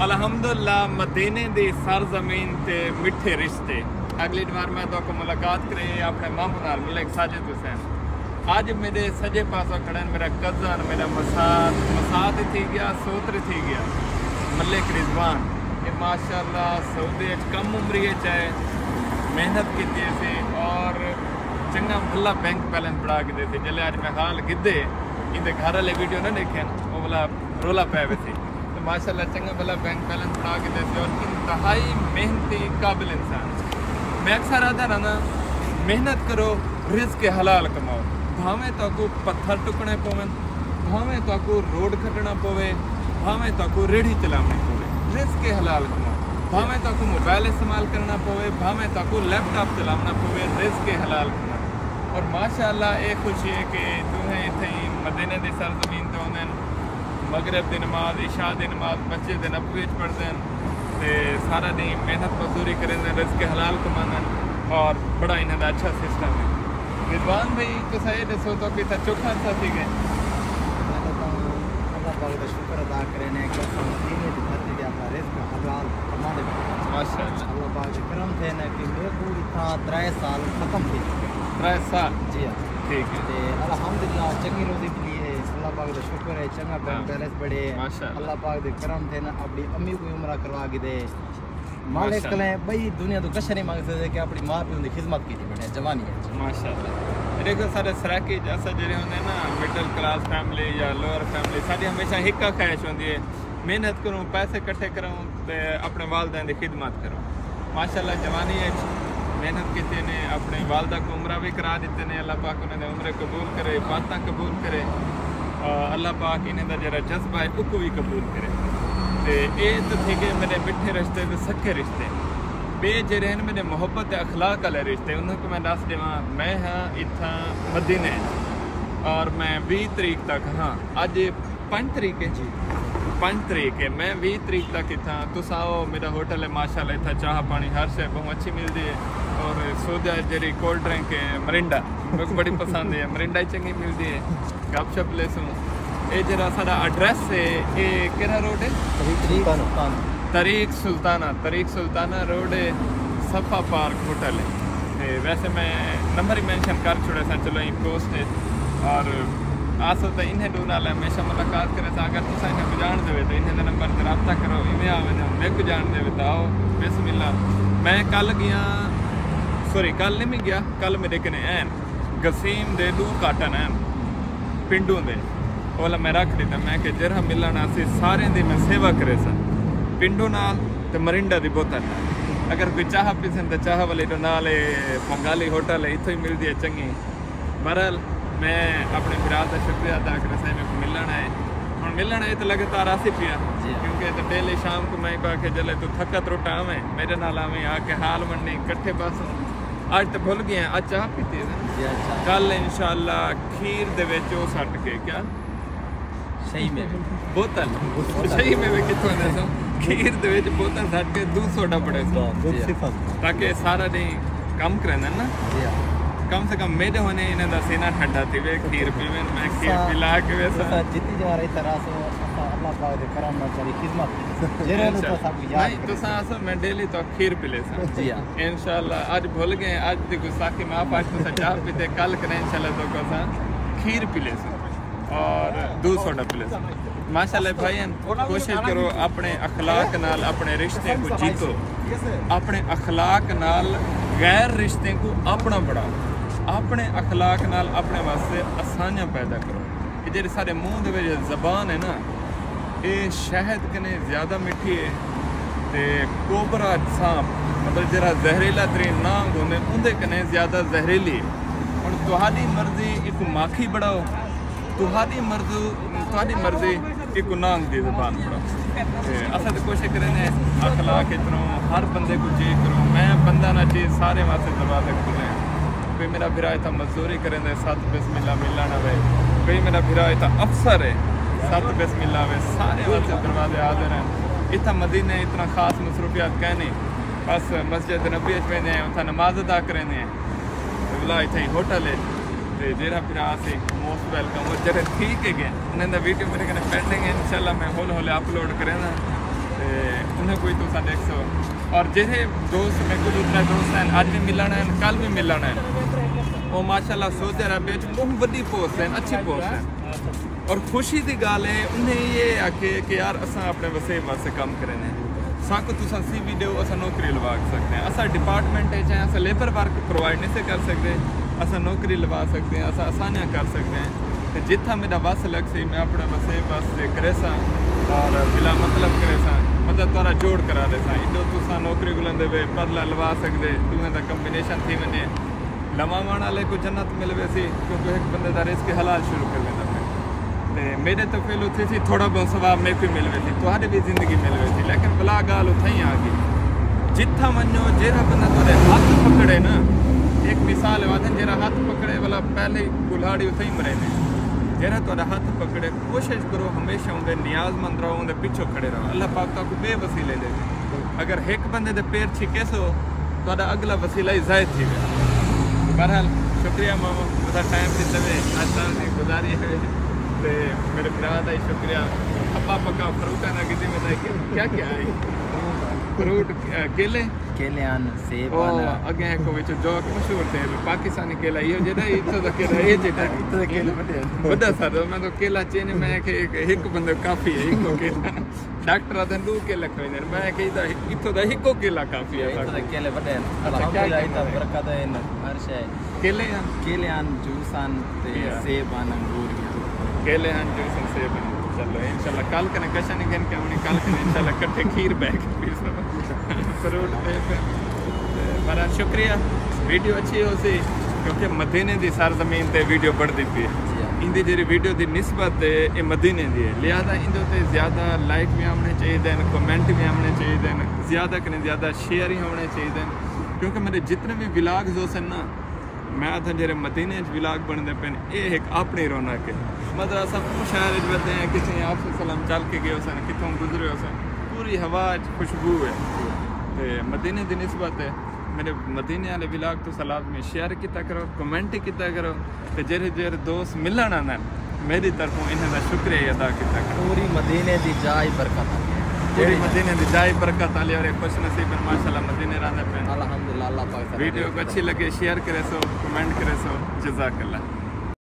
الحمدللہ مدینے دی سرزمین تے میٹھے رشتے اگلی بار میں تو کو ملاقات کریں اپنے ماموں نال ملک ساجد حسین آج میرے سجے پاسوں کھڑے میرا کزن میرا مساد تھی گیا سوتر تھی گیا ملک رضوان یہ ماشاءاللہ سعودی کم عمری چاہے محنت کی سے اور چنگا بھلا بینک بیلنس بڑھا کے دیتے جلے آج میں حال گدے ان گھر والے ویڈیو نہ دیکھیں وہ بلا رولا پے ہوئے تھے تو ماشاءاللہ چنگا بھلا بینک بیلنس بڑھا کے دیتے اور انتہائی محنتی قابل انسان میں اکثر آتا رہنا محنت کرو رزق حلال کماؤ بھاویں تو کو پتھر ٹکنے پویں بھاویں تو کو روڈ کھٹنا پوے بھاویں تو کو ریڑھی چلانے پوے رزق حلال کماؤ بھاویں تو کو موبائل استعمال کرنا پوے بھاویں تو کو لیپ ٹاپ چلانا پوے رزق حلال کماؤ اور ماشاءاللہ ایک خوشی ہے کہ تمہیں اتنی مدینے دی سرزمین تو ہوندن مغرب دی نماز عشاء دی نماز مسجد نبوی پڑھتے ہیں سارا دن محنت مزدوری کریں رزق حلال کماندن اور بڑا انہاں دا اچھا سسٹم ہے رضوان بھائی تو یہ دسو تو کہ چوکھا سا تھی گئے اللہ پاک کا شکر ادا کرنے کہ مدینے دی دھرتی تے اپنا رزق حلال کما دے ماشاءاللہ اللہ پاک کے کرم تھے نا کہ میرے پوری تھا 3 سال ختم تھی 3 سال جی ہاں ٹھیک ہے تے الحمدللہ چنگی روزی ملی ہے اللہ پاک کا شکر ہے چنگا بینک بیلنس بڑے اللہ پاک دے کرم تھے نا اپنی امی کو عمرہ کروا کے دے مالک کلیں بھائی دنیا تو کچھ نہیں مانگ سکتے کہ اپنی ماں پیو دی خدمت کی تھی بیٹھے جوانی ہے ماشاءاللہ دیکھو سارے سراکی جیسا جڑے ہوندے نا مڈل کلاس فیملی یا لوور فیملی ساری ہمیشہ ہکا خواہش ہوندی ہے محنت کروں پیسے کٹھے کروں تے اپنے والدین دی خدمت کروں ماشاءاللہ جوانی ہے محنت کیتے نے اپنے والدہ کو عمرہ بھی کرا دیتے نے اللہ پاک انہیں عمرے قبول کرے باتاں قبول کرے اللہ پاک انہیں دا جرا جذبہ ہے اس کو بھی قبول کرے تے اے تو تھے کہ میرے مٹھے رشتے تے سکے رشتے بے جڑے ہیں میرے محبت اخلاق والے رشتے انہوں کو میں دس دیواں میں ہاں اتھاں مدینے اور میں 20 تاریخ تک ہاں اج 5 تاریخ ہے جی 5 تاریخ ہے میں 20 تاریخ تک اتھاں تس آؤ میرا ہوٹل ہے ماشاءاللہ اتھاں چاہ پانی ہر شے بہت اچھی ملتی ہے اور سودا جڑی کولڈ ڈرنک ہے مرنڈا میرے کو بڑی پسند ہے مرنڈا ہی چنگی ملتی ہے گپ شپ لے سوں یہ جرا سارا ایڈریس ہے یہ کہڑا روڈ ہے طریق سلطانہ روڈ ہے صفا پارک ہوٹل ہے ویسے میں نمبر ہی مینشن کر چھوڑے سا چلو یہ پوسٹ ہے اور آسو تو انہیں دو نال ہمیشہ ملاقات کرے سا اگر تسا انہیں کو جان دے تو انہیں نمبر سے رابطہ کرو انہیں آوے نا میں کو جان دے تو آؤ بسم اللہ میں کل گیا سوری کل نہیں میں گیا کل میرے کنے این گسیم دے 2 کاٹن این پنڈوں دے اولا میں رکھ دیتا میں کہ جرہ ملنا سی سارے دی میں سیوا کرے سا پنڈوں نال تے مرنڈا دی بوتل اگر کوئی چاہ پیسن تو چاہ والے تو نال پنگالی ہوٹل ہے اتھو ہی مل دی ہے چنگی برحال میں اپنے براد کا شکریہ ادا کرے سا میں کو ملنا ہے اور ملنا ہے تو لگاتار آسی پیا کیونکہ تو ڈیلی شام کو میں کہا کہ جلے تو تھکت روٹا آویں میرے نال آویں آ کے حال منڈی کٹھے پاسوں آج تو بھول گئے ہیں آج چاہ پیتی ہے کل انشاءاللہ کھیر دے وچو سٹ کے کیا صحیح میں بوتل صحیح میں کتوں دے سو کھیر دے وچ بوتل سٹ کے 200 ڈبڑے سو تاکہ سارا دن کم کرنا نا کم سے کم میرے ہونے انہیں دا سینہ ٹھنڈا تھی وے کھیر پیویں میں کھیر پلا کے ویسا جتنی جا رہی طرح سے اللہ پاک دے کرم نال چاری خدمت جڑے لو تو سب یاد نہیں تو سا میں ڈیلی تو کھیر پلے سا جی ہاں انشاءاللہ آج بھول گئے آج دی گستاخی معاف آج تو چاہ پیتے کل کریں انشاءاللہ تو کو سا کھیر پلے سا اور 200 ڈبلے سا ماشاءاللہ بھائیان کوشش کرو اپنے اخلاق نال اپنے رشتے کو جیتو اپنے اخلاق نال غیر رشتے کو اپنا بڑھاؤ اپنے اخلاق نال اپنے واسطے آسانیاں پیدا کرو یہ جڑے سارے منہ دے وچ زبان ہے نا یہ شہد کنے زیادہ میٹھی ہے تے کوبرا سانپ مطلب جڑا زہریلا ترین نانگ ہوندے اندے کنے زیادہ زہریلی ہے ہن تہاڈی مرضی ایک ماکھی بڑھاؤ تہاڈی مرضی ایک نانگ دی زبان بڑھاؤ اصل کوشش کریں اخلاق اتنوں ہر بندے کو جی کرو میں بندہ نہ چیز سارے واسطے دروازے کھلے ہیں کوئی میرا بھرا تھا مزدوری کریں دے 7 بسم اللہ ملنا وے کوئی میرا بھرا تھا افسر ہے 7 بسم اللہ وے سارے واسطے دروازے حاضر ہیں اتنا مدینے اتنا خاص مصروفیات کہنے بس مسجد نبی پہنے ہیں اتنا نماز ادا کریں بلا اتنا ہوٹل ہے جیرا بھرا سے موسٹ ویلکم اور جڑے ٹھیک ہے گئے انہیں دا ویڈیو میرے کنے پینڈنگ ہے انشاءاللہ میں ہول ہولے اپلوڈ کریں نا انہیں کوئی تو دیکھ سو اور جہے دوست میں کچھ اتنے دوست ہیں آج بھی ملنا ہے کل بھی ملنا ہے وہ ماشاءاللہ سعودی عربیہ بہت بڑی پوسٹ ہیں اچھی پوسٹ ہیں اور خوشی دی گال ہے انہیں یہ آکھے کہ یار اساں اپنے وسیع واسطے کام کریں ساکو تساں سی وی دیو اساں نوکری لوا سکتے ہیں اساں ڈپارٹمنٹ ہے چاہے اساں لیبر ورک پرووائڈ نہیں سے کر سکتے اساں نوکری لوا سکتے ہیں اساں آسانیاں کر سکتے ہیں جتھا میرا وس لگ سی میں اپنے وسیع واسطے کرے سا اور بلا مطلب کرے سا مطلب تارا جوڑ کرا دے سا ادو تساں نوکری گلندے وے بدلا لوا سکتے دوہاں دا کمبینیشن تھی ونے لواوان والے کو جنت مل وے سی کیونکہ ایک بندے دا رزق حلال شروع کر ویندا پیا میرے تو فیل اتھی سی تھوڑا بہت ثواب میں کوئی مل وے سی تہاڈے بھی زندگی مل وے سی لیکن بلا گال اتھائی آ گئی جتھا ونجو جہڑا بندہ تہاڈے ہاتھ پکڑے نا ایک مثال ہے وادن جہڑا ہاتھ پکڑے والا پہلے کلاڑی اتھائی مرے نے جہڑا تہاڈا ہاتھ پکڑے کوشش کرو ہمیشہ اندے نیاز مند رہو اندے پیچھے کھڑے رہو اللہ پاک تاکو بے وسیلے دے اگر ایک بندے دے پیر چھکے سو تہاڈا اگلا وسیلہ ہی ضائع تھی وے بہرحال شکریہ ماما بڑا ٹائم دیتے ہوئے آج تک گزاری ہے میرے برا دا شکریہ ابا پکا فروٹ ہے نا کسی میں کیا کیا ہے فروٹ کیلے کیلے آن سیب آن اگے ہے کوئی جو مشہور تھے پاکستانی کیلا یہ جڑا ایتھے دا کیلا اے جڑا ایتھے دا کیلا بڑا سارا میں تو کیلا چینے میں کہ ایک بندہ کافی ہے ایک کیلا ڈاکٹر آدھن دو کیلا کھوئنے میں کہ ایتھے دا ایکو کیلا کافی ہے ایتھے دا کیلے بڑے الحمدللہ ایتھے برکت ہے ہر شے کیلے آن جوس آن تے سیب آن انگور کیلے ہیں جوس آن سیب آن چلو انشاءاللہ کل کنے کشا نہیں گن کے ہونی کل کنے انشاءاللہ کٹھے کھیر بیگ فروٹ پہ بڑا شکریہ ویڈیو اچھی ہو سی کیونکہ مدینے دی سرزمین تے ویڈیو بڑھ دی پی ہے ان دی جی ویڈیو دی نسبت یہ مدینے دی ہے لہذا ان تے زیادہ لائک بھی ہونے چاہیے کمنٹ بھی ہونے چاہیے زیادہ کنے زیادہ شیئر ہی ہونے چاہیے کیونکہ میرے جتنے بھی ولاگز ہو سن نا میں آدھا جیرے مدینے ولاگ بنتے پہ یہ ایک اپنی رونق ہے مطلب سب شہر بنتے ہیں کسی آپ سے سلام چل کے گئے ہو سن کتوں گزرے ہو سن پوری ہوا خوشبو ہے مدینے دی نسبت ہے میرے مدینے والے ولاگ تو سلام میں شیئر کیتا کرو کمنٹ کیتا کرو تو جہے دوست ملن آنا میری طرفوں انہیں دا شکریہ ادا کیتا کرو پوری مدینے دی جائے برکت پوری مدینے دی جائے برکت والی اور خوش نصیب ماشاءاللہ مدینے رہنے پہ الحمدللہ اللہ پاک ویڈیو کو اچھی لگے شیئر کرے سو کمنٹ کرے سو جزاک اللہ